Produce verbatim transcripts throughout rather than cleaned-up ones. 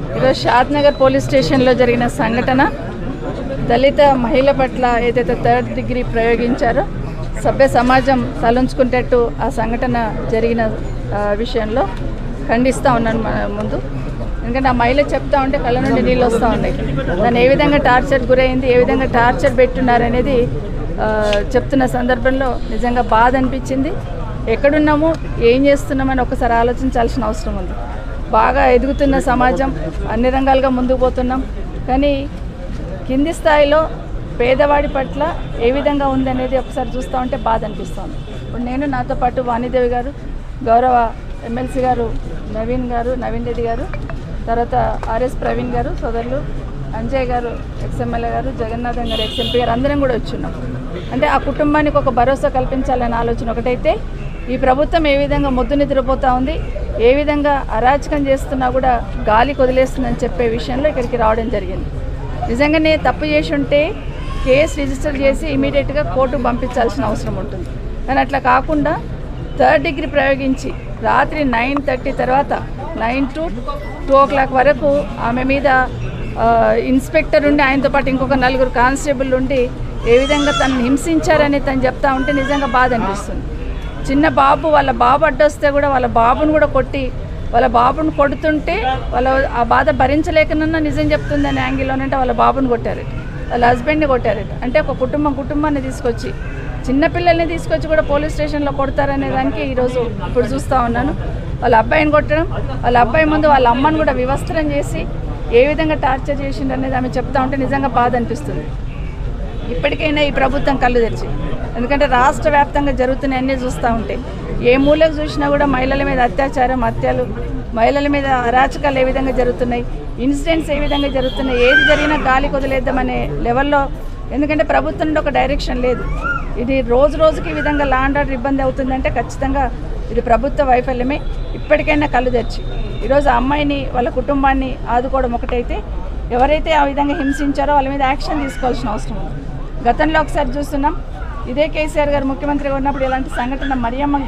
ఈరోజు షాద్నగర్ పోలీస్ స్టేషన్లో జరిగిన సంఘటన దళిత మహిళ పట్ల ఏదైతే థర్డ్ డిగ్రీ ప్రయోగించారో సభ్య సమాజం తలంచుకునేటట్టు ఆ సంఘటన జరిగిన విషయంలో ఖండిస్తూ ఉన్నాను మన ముందు. ఎందుకంటే ఆ మహిళ చెప్తా ఉంటే కళ్ళ నుండి నీళ్ళు వస్తూ ఉన్నాయి. దాన్ని ఏ విధంగా టార్చర్ గురైంది, ఏ విధంగా టార్చర్ పెట్టున్నారనేది చెప్తున్న సందర్భంలో నిజంగా బాధ అనిపించింది. ఎక్కడున్నాము, ఏం చేస్తున్నామని ఒకసారి ఆలోచించాల్సిన అవసరం ఉంది. బాగా ఎదుగుతున్న సమాజం, అన్ని రంగాలుగా ముందుకు పోతున్నాం, కానీ కింది స్థాయిలో పేదవాడి పట్ల ఏ విధంగా ఉందనేది ఒకసారి చూస్తూ ఉంటే బాధ అనిపిస్తుంది. ఇప్పుడు నేను, నాతో పాటు వాణిదేవి గారు, గౌరవ ఎమ్మెల్సీ గారు నవీన్ గారు నవీన్ రెడ్డి గారు, తర్వాత ఆర్ఎస్ ప్రవీణ్ గారు, సోదరులు అంజయ్ గారు ఎక్స్ఎమ్మెల్యే గారు, జగన్నాథం గారు ఎక్స్ఎంపీ గారు అందరం కూడా వచ్చున్నాం. అంటే ఆ కుటుంబానికి ఒక భరోసా కల్పించాలనే ఆలోచన ఒకటైతే, ఈ ప్రభుత్వం ఏ విధంగా మొద్దు నిద్రపోతూ ఉంది, ఏ విధంగా అరాచకం చేస్తున్నా కూడా గాలి వదిలేస్తుందని చెప్పే విషయంలో ఇక్కడికి రావడం జరిగింది. నిజంగానే తప్పు చేసి ఉంటే కేసు రిజిస్టర్ చేసి ఇమీడియట్గా కోర్టుకు పంపించాల్సిన అవసరం ఉంటుంది. కానీ అట్లా కాకుండా థర్డ్ డిగ్రీ ప్రయోగించి రాత్రి నైన్ థర్టీ తర్వాత nine to two o'clock వరకు ఆమె మీద ఇన్స్పెక్టర్ ఉండి ఆయనతో పాటు ఇంకొక నలుగురు కానిస్టేబుల్ ఉండి ఏ విధంగా తను హింసించారని తను చెప్తా ఉంటే నిజంగా బాధ అనిపిస్తుంది. చిన్న బాబు, వాళ్ళ బాబు అడ్డొస్తే కూడా వాళ్ళ బాబును కూడా కొట్టి, వాళ్ళ బాబును కొడుతుంటే వాళ్ళ ఆ బాధ భరించలేకనన్నా నిజం చెప్తుందని యాంగిల్లోనంటే వాళ్ళ బాబును కొట్టారు, వాళ్ళ హస్బెండ్ని కొట్టారు. అంటే ఒక కుటుంబం కుటుంబాన్ని తీసుకొచ్చి, చిన్నపిల్లల్ని తీసుకొచ్చి కూడా పోలీస్ స్టేషన్లో కొడతారనే దానికి ఈరోజు ఇప్పుడు చూస్తూ ఉన్నాను. వాళ్ళ అబ్బాయిని కొట్టడం, వాళ్ళ అబ్బాయి ముందు వాళ్ళ అమ్మను కూడా వివస్త్రం చేసి ఏ విధంగా టార్చర్ చేసిండు అనేది ఆమె చెప్తా ఉంటే నిజంగా బాధ అనిపిస్తుంది. ఇప్పటికైనా ఈ ప్రభుత్వం కళ్ళు తెరిచి, ఎందుకంటే రాష్ట్ర వ్యాప్తంగా జరుగుతున్నాయి అన్నీ చూస్తూ ఉంటే, ఏ మూలకు చూసినా కూడా మహిళల మీద అత్యాచారం, హత్యలు, మహిళల మీద అరాచకాలు ఏ విధంగా జరుగుతున్నాయి, ఇన్సిడెంట్స్ ఏ విధంగా జరుగుతున్నాయి, ఏది జరిగినా గాలి వదిలేద్దామనే లెవెల్లో. ఎందుకంటే ప్రభుత్వం నుండి ఒక డైరెక్షన్ లేదు. ఇది రోజు రోజుకి ఈ విధంగా లా అండ్ ఆర్డర్ ఇబ్బంది అవుతుందంటే ఖచ్చితంగా ఇది ప్రభుత్వ వైఫల్యమే. ఇప్పటికైనా కళ్ళు తెరిచి ఈరోజు ఆ అమ్మాయిని, వాళ్ళ కుటుంబాన్ని ఆదుకోవడం ఒకటైతే, ఎవరైతే ఆ విధంగా హింసించారో వాళ్ళ మీద యాక్షన్ తీసుకోవాల్సిన అవసరం ఉంది. గతంలో ఒకసారి చూస్తున్నాం, ఇదే కేసీఆర్ గారు ముఖ్యమంత్రిగా ఉన్నప్పుడు ఇలాంటి సంఘటన మరియమ్మకు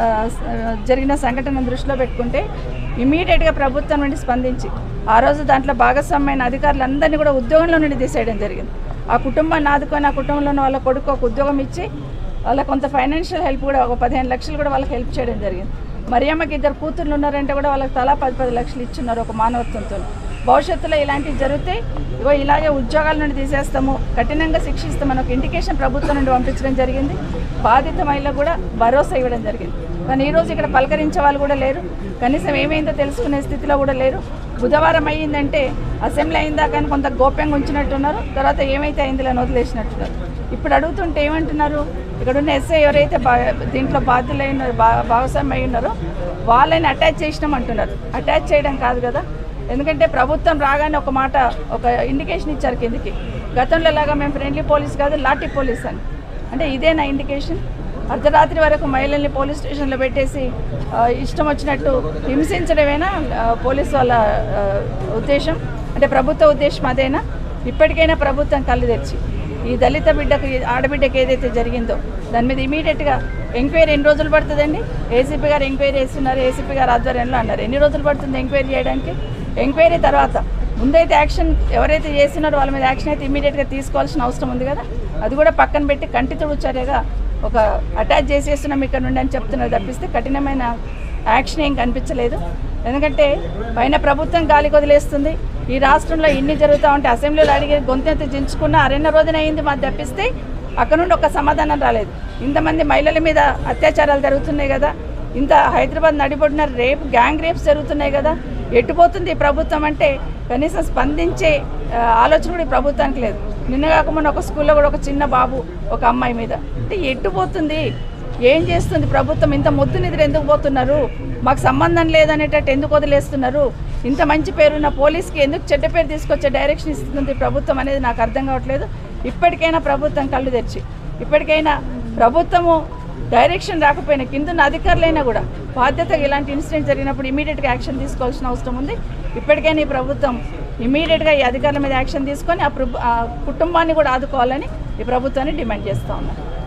జరిగిన సంఘటన దృష్టిలో పెట్టుకుంటే ఇమీడియట్గా ప్రభుత్వం నుండి స్పందించి ఆ రోజు దాంట్లో భాగస్వామ్యమైన అధికారులందరినీ కూడా ఉద్యోగంలో నుండి తీసేయడం జరిగింది. ఆ కుటుంబాన్ని ఆదుకొని ఆ కుటుంబంలో ఉన్న వాళ్ళ కొడుకు ఒక ఉద్యోగం ఇచ్చి వాళ్ళ కొంత ఫైనాన్షియల్ హెల్ప్ కూడా ఒక పదిహేను లక్షలు కూడా వాళ్ళకి హెల్ప్ చేయడం జరిగింది. మరియమ్మకి ఇద్దరు కూతుర్లు ఉన్నారంటే కూడా వాళ్ళకి తలా పది పది లక్షలు ఇచ్చున్నారు ఒక మానవత్వంతో. భవిష్యత్తులో ఇలాంటివి జరిగితే ఇగో ఇలాగే ఉద్యోగాల నుండి తీసేస్తాము, కఠినంగా శిక్షిస్తామని ఒక ఇండికేషన్ ప్రభుత్వం నుండి పంపించడం జరిగింది. బాధిత మహిళలకు కూడా భరోసా ఇవ్వడం జరిగింది. కానీ ఈరోజు ఇక్కడ పలకరించే వాళ్ళు కూడా లేరు, కనీసం ఏమైందో తెలుసుకునే స్థితిలో కూడా లేరు. బుధవారం అయ్యిందంటే అసెంబ్లీ అయిందా కానీ కొంత గోప్యంగా ఉంచినట్టున్నారు, తర్వాత ఏమైతే అయిందిలని వదిలేసినట్టున్నారు. ఇప్పుడు అడుగుతుంటే ఏమంటున్నారు, ఇక్కడున్న ఎస్ఐ ఎవరైతే బా దీంట్లో బాధ్యులు అయి ఉన్నారు, బా భాగస్వామ్యం అయి ఉన్నారో వాళ్ళని అటాచ్ చేసినాం అంటున్నారు. అటాచ్ చేయడం కాదు కదా, ఎందుకంటే ప్రభుత్వం రాగానే ఒక మాట, ఒక ఇండికేషన్ ఇచ్చారు కిందికి, గతంలో లాగా మేము ఫ్రెండ్లీ పోలీస్ కాదు లాఠీ పోలీస్ అని. అంటే ఇదేనా ఇండికేషన్? అర్ధరాత్రి వరకు మహిళల్ని పోలీస్ స్టేషన్లో పెట్టేసి ఇష్టం వచ్చినట్టు హింసించడమేనా పోలీసు వాళ్ళ ఉద్దేశం? అంటే ప్రభుత్వ ఉద్దేశం అదేనా? ఇప్పటికైనా ప్రభుత్వం కళ్ళు తెరిచి ఈ దళిత బిడ్డకు, ఆడబిడ్డకు ఏదైతే జరిగిందో దాని మీద ఇమీడియట్గా ఎంక్వైరీ ఎన్ని రోజులు పడుతుందండి? ఏసీపీ గారు ఎంక్వైరీ చేస్తున్నారు, ఏసీపీ గారు ఆధ్వర్యంలో అన్నారు. ఎన్ని రోజులు పడుతుంది ఎంక్వైరీ చేయడానికి? ఎంక్వైరీ తర్వాత ముందైతే యాక్షన్ ఎవరైతే చేస్తున్నారో వాళ్ళ మీద యాక్షన్ అయితే ఇమీడియట్గా తీసుకోవాల్సిన అవసరం ఉంది కదా. అది కూడా పక్కన పెట్టి కంటి తుడు చర్యగా ఒక అటాచ్ చేసేస్తున్నాం ఇక్కడ నుండి అని చెప్తున్నారు తప్పిస్తే కఠినమైన యాక్షన్ ఏం కనిపించలేదు. ఎందుకంటే పైన ప్రభుత్వం గాలికి వదిలేస్తుంది. ఈ రాష్ట్రంలో ఇన్ని జరుగుతూ ఉంటే అసెంబ్లీలో అడిగే గొంతెత్తి దించుకున్న అరెన్న రోజున అయింది మాకు తప్పిస్తే అక్కడ నుండి ఒక సమాధానం రాలేదు. ఇంతమంది మహిళల మీద అత్యాచారాలు జరుగుతున్నాయి కదా, ఇంత హైదరాబాద్ నడిబొడిన రేపు గ్యాంగ్ రేప్స్ జరుగుతున్నాయి కదా, ఎట్టుపోతుంది ఈ ప్రభుత్వం అంటే కనీసం స్పందించే ఆలోచన కూడా ఈ ప్రభుత్వానికి లేదు. నిన్న కాకుండా ఒక స్కూల్లో కూడా ఒక చిన్న బాబు, ఒక అమ్మాయి మీద అంటే ఎట్టుపోతుంది, ఏం చేస్తుంది ప్రభుత్వం? ఇంత మొద్దు నిద్ర ఎందుకు పోతున్నారు? మాకు సంబంధం లేదనేటట్టు ఎందుకు వదిలేస్తున్నారు? ఇంత మంచి పేరున్న పోలీస్కి ఎందుకు చెడ్డ పేరు తీసుకొచ్చే డైరెక్షన్ ఇస్తుంది ప్రభుత్వం అనేది నాకు అర్థం కావట్లేదు. ఇప్పటికైనా ప్రభుత్వం కళ్ళు తెరిచి, ఇప్పటికైనా ప్రభుత్వము డైరెక్షన్ రాకపోయినా కిందున్న అధికారులైనా కూడా బాధ్యతగా ఇలాంటి ఇన్సిడెంట్ జరిగినప్పుడు ఇమీడియట్గా యాక్షన్ తీసుకోవాల్సిన అవసరం ఉంది. ఇప్పటికైనా ఈ ప్రభుత్వం ఇమీడియట్గా ఈ అధికారుల మీద యాక్షన్ తీసుకొని ఆ కుటుంబాన్ని కూడా ఆదుకోవాలని ఈ ప్రభుత్వాన్ని డిమాండ్ చేస్తూ ఉన్నారు.